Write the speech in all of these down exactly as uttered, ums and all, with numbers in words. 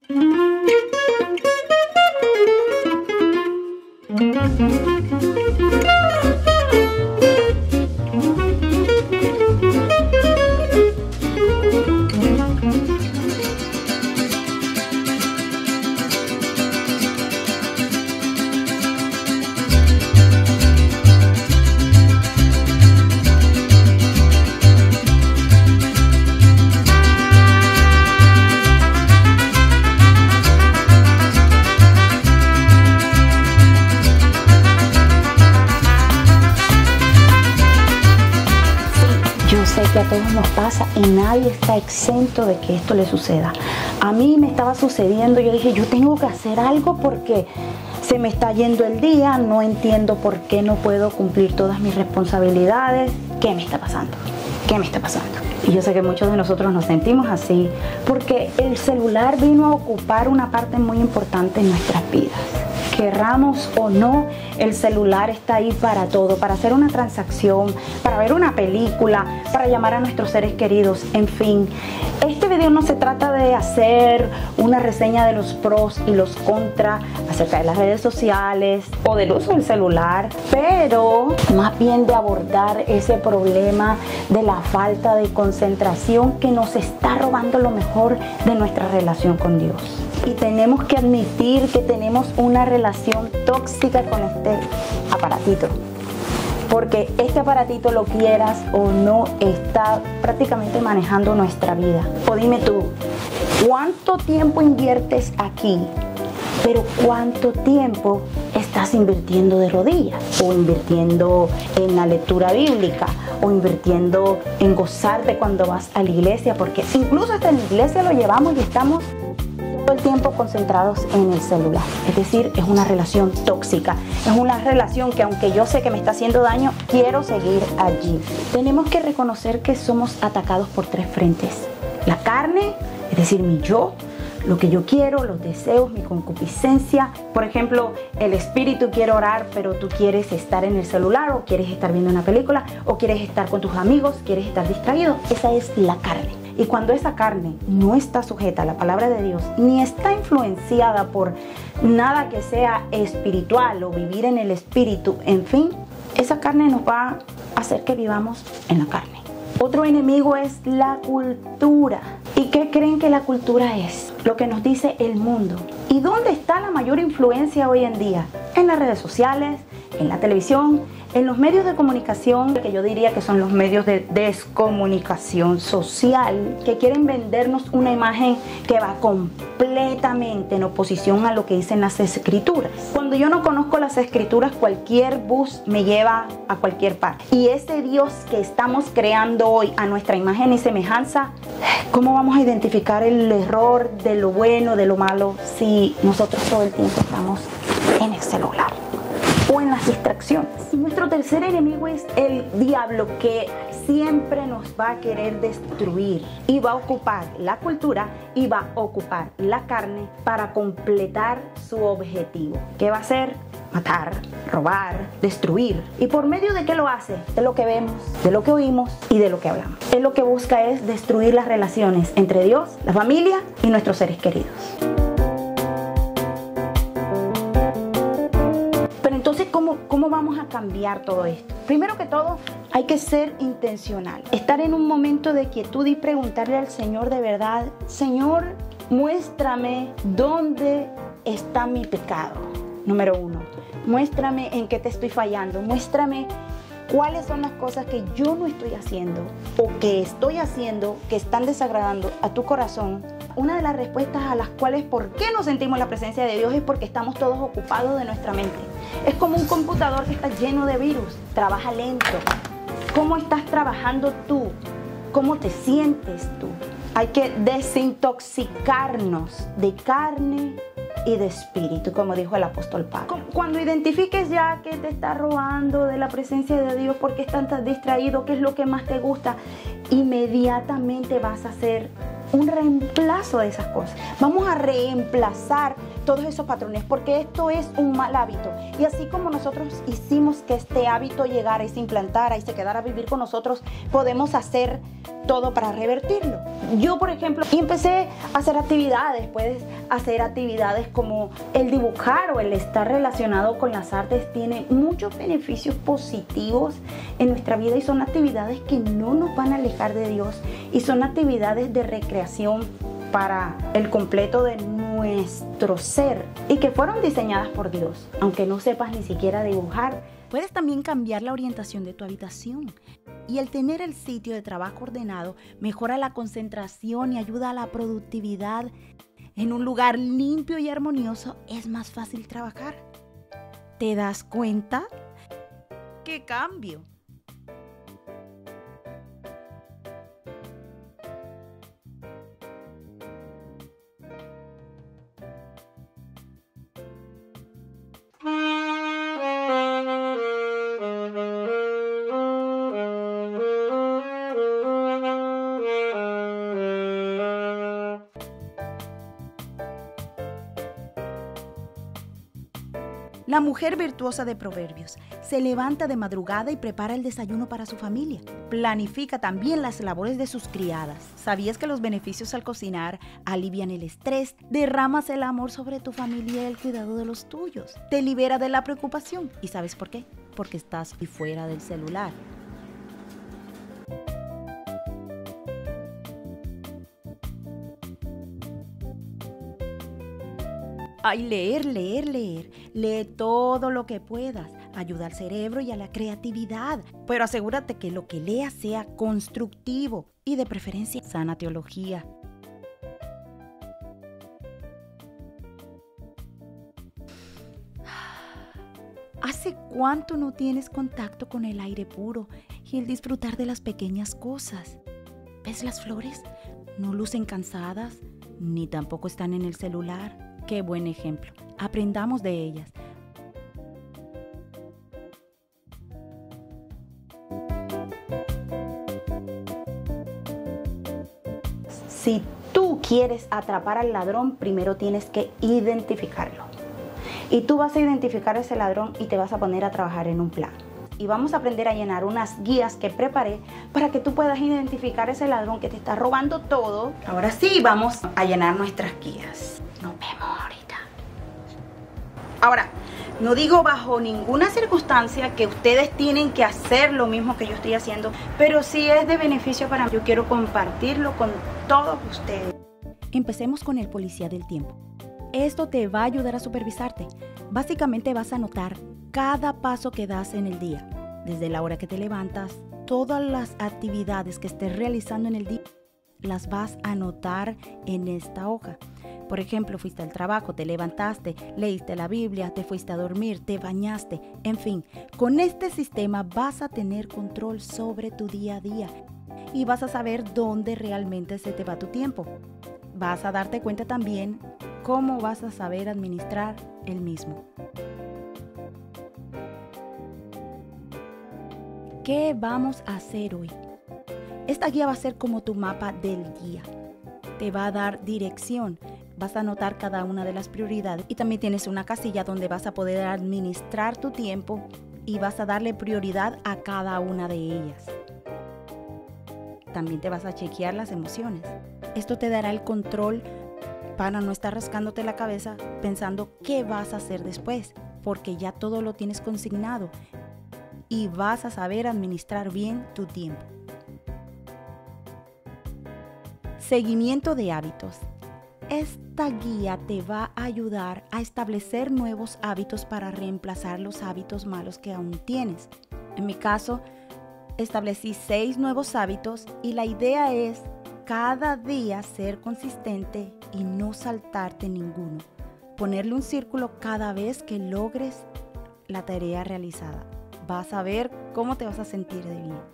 Sé que a todos nos pasa y nadie está exento de que esto le suceda. A mí me estaba sucediendo, yo dije, yo tengo que hacer algo porque se me está yendo el día, no entiendo por qué no puedo cumplir todas mis responsabilidades. ¿Qué me está pasando? ¿Qué me está pasando? Y yo sé que muchos de nosotros nos sentimos así porque el celular vino a ocupar una parte muy importante en nuestras vidas. Querramos o no, el celular está ahí para todo, para hacer una transacción, para ver una película, para llamar a nuestros seres queridos, en fin. Este video no se trata de hacer una reseña de los pros y los contras acerca de las redes sociales o del uso del celular, pero más bien de abordar ese problema de la falta de concentración que nos está robando lo mejor de nuestra relación con Dios. Y tenemos que admitir que tenemos una relación tóxica con este aparatito. Porque este aparatito, lo quieras o no, está prácticamente manejando nuestra vida. O dime tú, ¿cuánto tiempo inviertes aquí? Pero ¿cuánto tiempo estás invirtiendo de rodillas? O invirtiendo en la lectura bíblica, o invirtiendo en gozarte cuando vas a la iglesia, porque incluso hasta en la iglesia lo llevamos y estamos todo el tiempo concentrados en el celular. Es decir, es una relación tóxica, es una relación que aunque yo sé que me está haciendo daño, quiero seguir allí. Tenemos que reconocer que somos atacados por tres frentes: la carne, es decir, mi yo, lo que yo quiero, los deseos, mi concupiscencia. Por ejemplo, el espíritu quiere orar, pero tú quieres estar en el celular, o quieres estar viendo una película, o quieres estar con tus amigos, quieres estar distraído. Esa es la carne. Y cuando esa carne no está sujeta a la palabra de Dios, ni está influenciada por nada que sea espiritual o vivir en el espíritu, en fin, esa carne nos va a hacer que vivamos en la carne. Otro enemigo es la cultura. ¿Y qué creen que la cultura es? Lo que nos dice el mundo. ¿Y dónde está la mayor influencia hoy en día? En las redes sociales, en la televisión, en los medios de comunicación, que yo diría que son los medios de descomunicación social, que quieren vendernos una imagen que va completamente en oposición a lo que dicen las escrituras. Cuando yo no conozco las escrituras, cualquier bus me lleva a cualquier parte. Y ese Dios que estamos creando hoy a nuestra imagen y semejanza, ¿cómo vamos a identificar el error de lo bueno, de lo malo, si nosotros todo el tiempo estamos en el celular o en las distracciones? Y nuestro tercer enemigo es el diablo, que siempre nos va a querer destruir y va a ocupar la cultura y va a ocupar la carne para completar su objetivo. ¿Qué va a hacer? Matar, robar, destruir. ¿Y por medio de qué lo hace? De lo que vemos, de lo que oímos y de lo que hablamos. Él lo que busca es destruir las relaciones entre Dios, la familia y nuestros seres queridos. Pero entonces, ¿cómo, cómo vamos a cambiar todo esto? Primero que todo, hay que ser intencional. Estar en un momento de quietud y preguntarle al Señor de verdad: Señor, muéstrame dónde está mi pecado. Número uno, muéstrame en qué te estoy fallando. Muéstrame cuáles son las cosas que yo no estoy haciendo o que estoy haciendo que están desagradando a tu corazón. Una de las respuestas a las cuales por qué no sentimos la presencia de Dios es porque estamos todos ocupados de nuestra mente. Es como un computador que está lleno de virus, trabaja lento. ¿Cómo estás trabajando tú? ¿Cómo te sientes tú? Hay que desintoxicarnos de carne y de espíritu, como dijo el apóstol Pablo. Cuando identifiques ya que te está robando de la presencia de Dios, porque estás tan distraído, qué es lo que más te gusta, inmediatamente vas a hacer un reemplazo de esas cosas. Vamos a reemplazar todos esos patrones, porque esto es un mal hábito. Y así como nosotros hicimos que este hábito llegara y se implantara y se quedara a vivir con nosotros, podemos hacer todo para revertirlo. Yo, por ejemplo, empecé a hacer actividades, puedes hacer actividades como el dibujar o el estar relacionado con las artes, tiene muchos beneficios positivos en nuestra vida y son actividades que no nos van a alejar de Dios y son actividades de recreación para el completo de nuestro ser y que fueron diseñadas por Dios, aunque no sepas ni siquiera dibujar. Puedes también cambiar la orientación de tu habitación. Y el tener el sitio de trabajo ordenado mejora la concentración y ayuda a la productividad. En un lugar limpio y armonioso es más fácil trabajar. ¿Te das cuenta? ¡Qué cambio! La mujer virtuosa de Proverbios se levanta de madrugada y prepara el desayuno para su familia. Planifica también las labores de sus criadas. ¿Sabías que los beneficios al cocinar alivian el estrés? Derramas el amor sobre tu familia y el cuidado de los tuyos. Te libera de la preocupación. ¿Y sabes por qué? Porque estás fuera del celular. Ay, leer, leer, leer. Lee todo lo que puedas. Ayuda al cerebro y a la creatividad. Pero asegúrate que lo que leas sea constructivo y de preferencia sana teología. ¿Hace cuánto no tienes contacto con el aire puro y el disfrutar de las pequeñas cosas? ¿Ves las flores? No lucen cansadas, ni tampoco están en el celular. Qué buen ejemplo. Aprendamos de ellas. Si tú quieres atrapar al ladrón, primero tienes que identificarlo. Y tú vas a identificar a ese ladrón y te vas a poner a trabajar en un plan. Y vamos a aprender a llenar unas guías que preparé para que tú puedas identificar a ese ladrón que te está robando todo. Ahora sí, vamos a llenar nuestras guías. Nos vemos ahorita. Ahora, no digo bajo ninguna circunstancia que ustedes tienen que hacer lo mismo que yo estoy haciendo, pero sí es de beneficio para mí. Yo quiero compartirlo con todos ustedes. Empecemos con el policía del tiempo. Esto te va a ayudar a supervisarte. Básicamente vas a anotar cada paso que das en el día, desde la hora que te levantas, todas las actividades que estés realizando en el día, las vas a anotar en esta hoja. Por ejemplo, fuiste al trabajo, te levantaste, leíste la Biblia, te fuiste a dormir, te bañaste, en fin. Con este sistema vas a tener control sobre tu día a día y vas a saber dónde realmente se te va tu tiempo. Vas a darte cuenta también cómo vas a saber administrar el mismo. ¿Qué vamos a hacer hoy? Esta guía va a ser como tu mapa del día. Te va a dar dirección. Vas a anotar cada una de las prioridades y también tienes una casilla donde vas a poder administrar tu tiempo y vas a darle prioridad a cada una de ellas. También te vas a chequear las emociones. Esto te dará el control para no estar rascándote la cabeza pensando qué vas a hacer después, porque ya todo lo tienes consignado y vas a saber administrar bien tu tiempo. Seguimiento de hábitos. Esta guía te va a ayudar a establecer nuevos hábitos para reemplazar los hábitos malos que aún tienes. En mi caso, establecí seis nuevos hábitos y la idea es cada día ser consistente y no saltarte ninguno. Ponerle un círculo cada vez que logres la tarea realizada. Vas a ver cómo te vas a sentir de bien.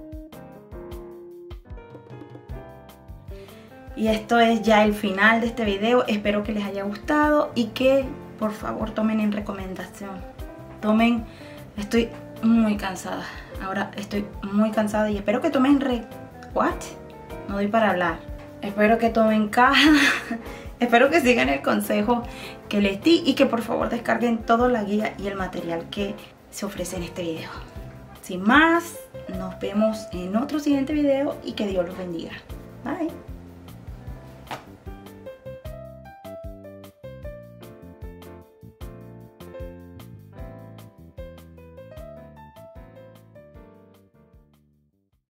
Y esto es ya el final de este video. Espero que les haya gustado y que por favor tomen en recomendación. Tomen, estoy muy cansada. Ahora estoy muy cansada y espero que tomen re... ¿What? No doy para hablar. Espero que tomen cada, Espero que sigan el consejo que les di y que por favor descarguen toda la guía y el material que se ofrece en este video. Sin más, nos vemos en otro siguiente video y que Dios los bendiga. Bye.